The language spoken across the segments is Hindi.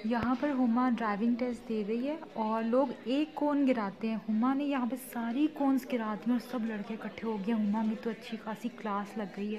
यहाँ पर हुमा ड्राइविंग टेस्ट दे रही है और लोग एक कोन गिराते हैं। हुमा ने यहाँ पे सारी कोन्स गिरा दी और सब लड़के इकट्ठे हो गए। हुमा में तो अच्छी खासी क्लास लग गई है।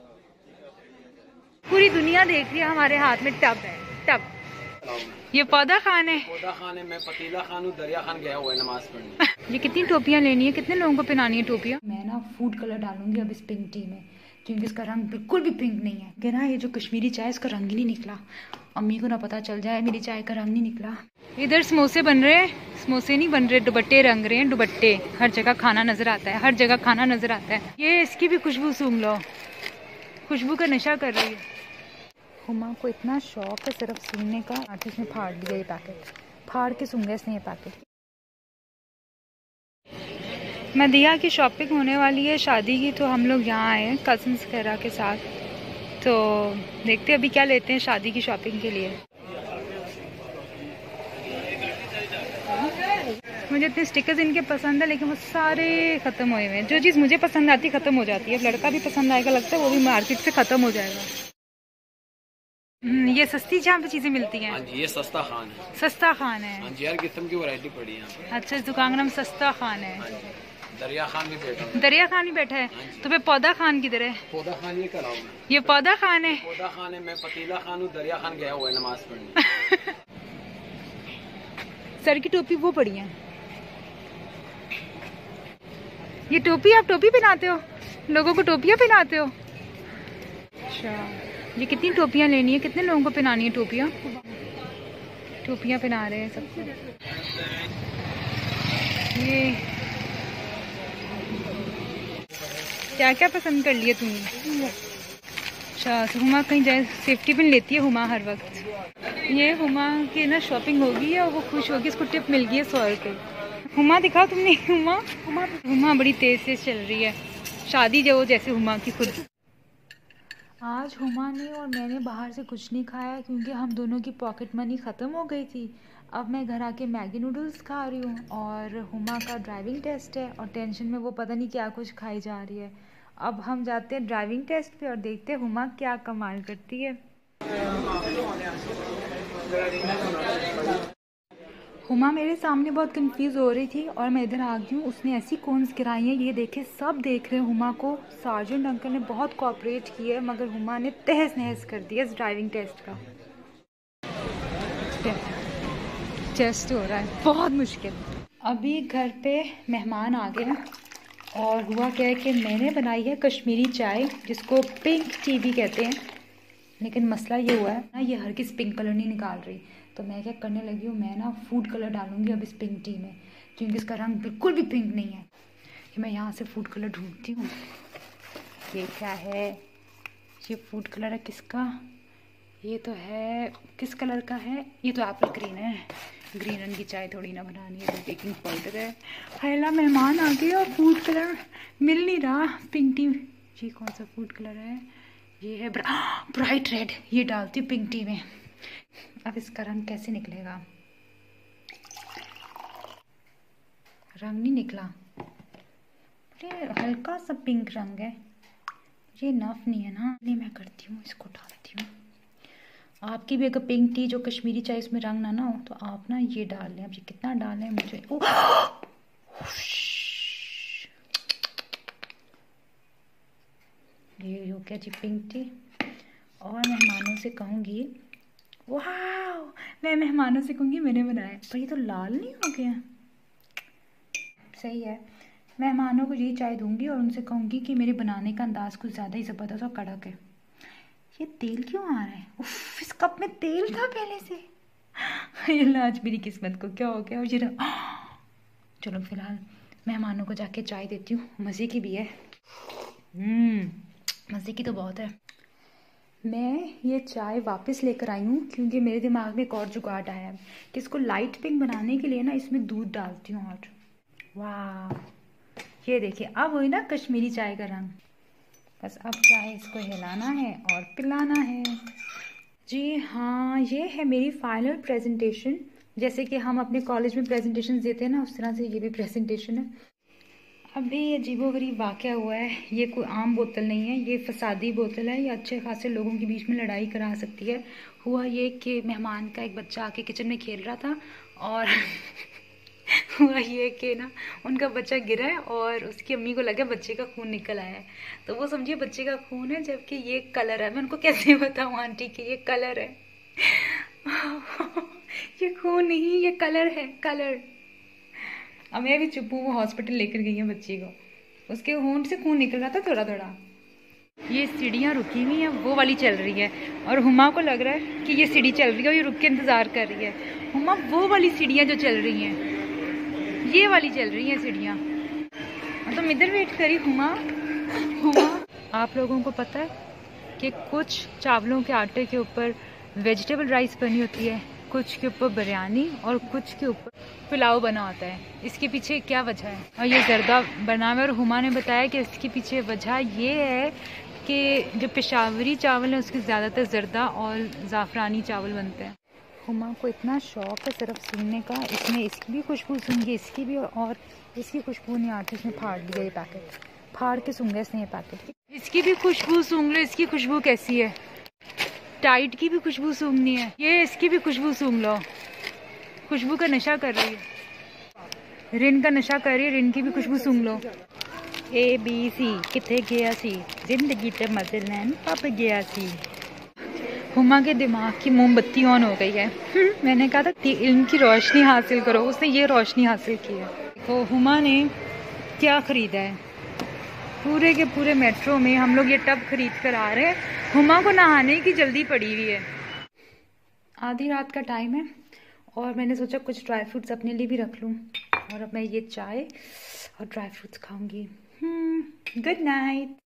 पूरी दुनिया देख रही है, हमारे हाथ में टब है। टब ये पौधा खान है। पौधा खान है, मैं पतीला खान हूँ, दरिया खान गया हुआ है नमाज पढ़ने। ये कितनी टोपियाँ लेनी है, कितने लोगों को पहनानी है टोपियाँ? मैं ना फूड कलर डालूंगी अब इस पिंक टी में, क्योंकि इसका रंग बिल्कुल भी पिंक नहीं है कि ना। ये जो कश्मीरी चाय, इसका रंग ही नहीं निकला। अम्मी को ना पता चल जाए मेरी चाय का रंग नहीं निकला। इधर समोसे बन रहे हैं। समोसे नहीं बन रहे, दुपट्टे रंग रहे हैं। दुपट्टे हर जगह खाना नजर आता है, हर जगह खाना नजर आता है। ये इसकी भी खुशबू सूंघ लो, खुशबू का नशा कर रही है। हुमा को इतना शौक है सिर्फ सूंघने का। आर्टिस्ट ने फाड़ दिया ये पैकेट, फाड़ के सूंघा इसने ये पैकेट। मदिया की शॉपिंग होने वाली है शादी की, तो हम लोग यहाँ आए हैं कज़न्स वगैरह के साथ। तो देखते हैं अभी क्या लेते हैं शादी की शॉपिंग के लिए। मुझे इतने स्टिकर्स इनके पसंद है, लेकिन वो सारे ख़त्म हुए हुए हैं। जो चीज़ मुझे पसंद आती है ख़त्म हो जाती है। लड़का भी पसंद आएगा लगता है, वो भी मार्केट से ख़त्म हो जाएगा। ये सस्ती जहाँ पे चीज़ें मिलती हैं। हाँ जी, ये सस्ता खान है। सस्ता खान है। हाँ जी, हर किस्म की वैरायटी पड़ी है यहाँ पे। अच्छा, इस दुकान का नाम सस्ता खान है। हाँ जी, दरिया खान भी बैठा है। दरिया खान भी बैठा है। हाँ जी। तो फिर पौधा खान किधर है? पौधा खान ये कराऊँ मैं। ये पौधा खान है। पौधा खान है, मैं पतीला खान हूँ, दरिया खान गया हुआ है नमाज पढ़ने। सर की टोपी वो पड़ी है। ये टोपी आप टोपी पहनाते हो, लोगों को टोपियाँ पहनाते हो? अच्छा, ये कितनी टोपियाँ लेनी है, कितने लोगों को पहनानी है टोपियाँ? टोपियाँ पहना रहे हैं सबको। ये क्या क्या पसंद कर लिया तुमने? अच्छा, तो हुमा कहीं जाए सेफ्टी पिन लेती है हुमा हर वक्त। ये हुमा की ना शॉपिंग होगी है और वो खुश होगी, इसको टिप मिल गई है 100 रुपये। हुमा दिखाओ तुमने। हुमा बड़ी तेज से चल रही है, शादी जो जैसे हुमा की खुद। आज हुमा ने और मैंने बाहर से कुछ नहीं खाया, क्योंकि हम दोनों की पॉकेट मनी ख़त्म हो गई थी। अब मैं घर आके मैगी नूडल्स खा रही हूँ और हुमा का ड्राइविंग टेस्ट है और टेंशन में वो पता नहीं क्या कुछ खाई जा रही है। अब हम जाते हैं ड्राइविंग टेस्ट पे और देखते हैं हुमा क्या कमाल करती है। हुमा मेरे सामने बहुत कंफ्यूज हो रही थी और मैं इधर आ गई हूँ। उसने ऐसी कोन्स गिराई हैं, ये देखे सब देख रहे हैं हुमा को। सार्जेंट अंकल ने बहुत कोऑपरेट किया है, मगर हुमा ने तहस नहस कर दिया इस ड्राइविंग टेस्ट का। टेस्ट हो रहा है बहुत मुश्किल। अभी घर पे मेहमान आ गए और हुआ क्या है कि मैंने बनाई है कश्मीरी चाय, जिसको पिंक टी भी कहते हैं। लेकिन मसला ये हुआ है ना, ये हर किस पिंक कलर नहीं निकाल रही। तो मैं क्या करने लगी हूँ, मैं ना फूड कलर डालूंगी अब इस पिंक टी में, क्योंकि इसका रंग बिल्कुल भी पिंक नहीं है। कि मैं यहाँ से फूड कलर ढूंढती हूँ। ये क्या है? ये फूड कलर है किसका? ये तो है, किस कलर का है? ये तो एप्पल ग्रीन है। ग्रीन रंग की चाय थोड़ी ना बनानी है, बेकिंग पाउडर है। हैला मेहमान आ गए और फूड कलर मिल नहीं रहा पिंक टी। ये कौन सा फूड कलर है? ये है ब्राइट रेड। ये डालती हूँ पिंक टी में। अब इसका रंग कैसे निकलेगा? रंग नहीं निकला। अरे हल्का सा पिंक रंग है, ये नफ नहीं है ना। नहीं, मैं करती हूँ, इसको डालती हूँ। आपकी भी अगर पिंक टी जो कश्मीरी चाय इसमें रंग ना हो तो आप ना ये डाल लें। अब ये कितना डालें मुझे? ये हो गया जी पिंक टी। और मेहमानों से कहूँगी, वाह, मैं मेहमानों से कहूँगी मैंने बनाया। पर ये तो लाल नहीं हो गया। सही है, मेहमानों को यही चाय दूंगी और उनसे कहूँगी कि मेरे बनाने का अंदाज़ कुछ ज़्यादा ही ज़बरदस्त और कड़क है। ये तेल क्यों आ रहा है? उफ, इस कप में तेल था पहले से। ये आज मेरी किस्मत को क्या हो गया? और ये चलो फिलहाल मेहमानों को जाके चाय देती हूँ, मज़े की भी है। मज़े की तो बहुत है। मैं ये चाय वापस लेकर आई हूँ, क्योंकि मेरे दिमाग में एक और जुगाड़ आया है कि इसको लाइट पिंक बनाने के लिए ना इसमें दूध डालती हूँ। और वाह, ये देखिए अब हुई ना कश्मीरी चाय का रंग। बस अब क्या है, इसको हिलाना है और पिलाना है। जी हाँ, ये है मेरी फाइनल प्रेजेंटेशन। जैसे कि हम अपने कॉलेज में प्रेजेंटेशन देते हैं ना, उस तरह से ये भी प्रेजेंटेशन है। अभी ये अजीबोगरीब वाक़या हुआ है। ये कोई आम बोतल नहीं है, ये फसादी बोतल है। ये अच्छे खासे लोगों के बीच में लड़ाई करा सकती है। हुआ ये कि मेहमान का एक बच्चा आके किचन में खेल रहा था और हुआ ये कि ना उनका बच्चा गिरा है और उसकी अम्मी को लगा बच्चे का खून निकल आया है। तो वो समझिए बच्चे का खून है, जबकि ये कलर है। मैं उनको कैसे बताऊँ आंटी कि ये कलर है। ये खून नहीं, ये कलर है, कलर। अब मैं भी चुप हूँ। वो हॉस्पिटल लेकर गई है बच्ची को, उसके होंठ से खून निकल रहा था थोड़ा थोड़ा। ये सीढ़ियाँ रुकी हुई हैं, वो वाली चल रही है और हुमा को लग रहा है कि ये सीढ़ी चल रही है और ये रुक के इंतज़ार कर रही है। हुमा वो वाली सीढ़ियाँ जो चल रही हैं, ये वाली चल रही हैं सीढ़ियाँ। तो इधर वेट करी हुमा। आप लोगों को पता है कि कुछ चावलों के आटे के ऊपर वेजिटेबल राइस बनी होती है, कुछ के ऊपर बिरयानी और कुछ के ऊपर पुलाव बना होता है। इसके पीछे क्या वजह है? और ये जर्दा बना हुआ है और हुमा ने बताया कि इसके पीछे वजह ये है कि जो पेशावरी चावल है उसके ज़्यादातर जर्दा और ज़ाफ़रानी चावल बनते हैं। हुमा को इतना शौक है सिर्फ सूंघने का, इसने इसकी भी खुशबू सूंघी, इसकी भी, और इसकी खुशबू नहीं आती। इसने फाड़ लिया ये पैकेट, फाड़ के सूंघा इसने ये पैकेट। इसकी भी खुशबू सूंघ लो, इसकी खुशबू कैसी है। टाइट की भी खुशबू सूंघनी है, ये इसकी भी खुशबू सूंघ लो। खुशबू का नशा कर रही है, रिन का नशा कर रही है, रिन की भी खुशबू सूंघ लो। ABC किथे गया सी, जिंदगी ते मजे लैन पाप गया सी। हुमा के दिमाग की मोमबत्ती ऑन हो गई है। मैंने कहा था इनकी रोशनी हासिल करो, उसने ये रोशनी हासिल की है। तो हुमा ने क्या खरीदा है, पूरे के पूरे मेट्रो में हम लोग ये टब खरीद कर आ रहे हैं। हुमा को नहाने की जल्दी पड़ी हुई है। आधी रात का टाइम है और मैंने सोचा कुछ ड्राई फ्रूट्स अपने लिए भी रख लूँ, और अब मैं ये चाय और ड्राई फ्रूट्स खाऊंगी। Good night.